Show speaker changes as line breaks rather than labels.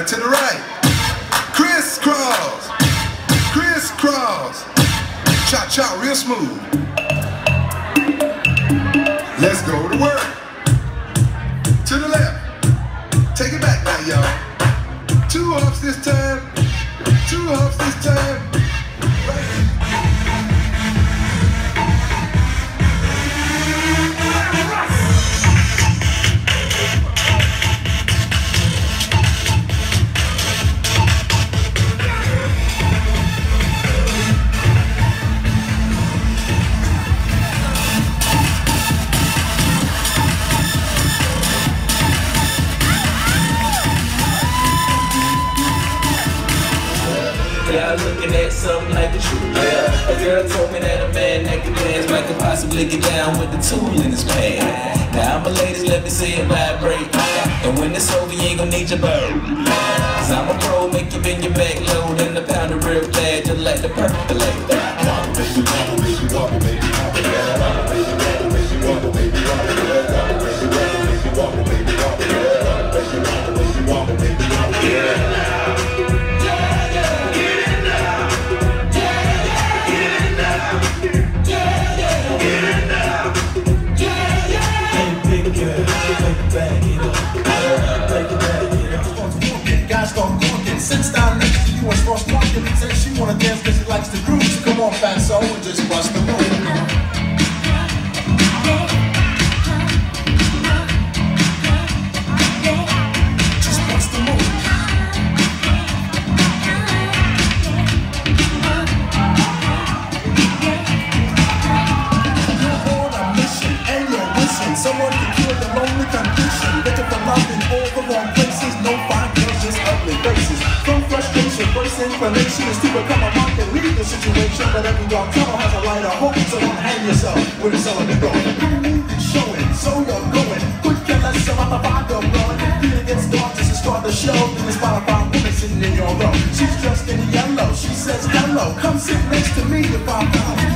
to the right. Crisscross, crisscross. Cha-cha real smooth. Let's go to work. To the left. Take it back now, y'all. 2 hops this time. 2 hops this time.
Yeah, I'm looking at something like the truth. Yeah, a girl told me that a man that can dance might could possibly get down with the tool in his pants. Now, my ladies, let me see it vibrate. And when it's over, you ain't gonna need your bow. Cause I'm a pro, make you bend your back low, then the pound it real fast, just like the percolate.
Wobble, baby, wobble, baby, wobble, baby, wobble, baby, wobble, baby, wobble, baby, wobble, baby, wobble, baby, wobble, baby, wobble, baby, wobble, yeah.
Guys start talking, sits down next to you and starts talking. Says she wanna dance cause she likes the groove. So come on, fat soul, and just bust the move. Just bust the move. You're on a mission and you're wishing someone to cure the lonely condition. Looking for love in all the wrong places. No fine girls, just ugly faces. From frustration, first inclination is to become a monk and leave the situation. But every dark tunnel has a light of hope, so don't hang yourself with a cylinder going. You need it showing, so you're going. Could care less about the vibe you're blowing. Feeling gets dark just to start the show. Then the Spotify woman sitting in your row. She's dressed in yellow, she says hello. Come sit next to me if I'm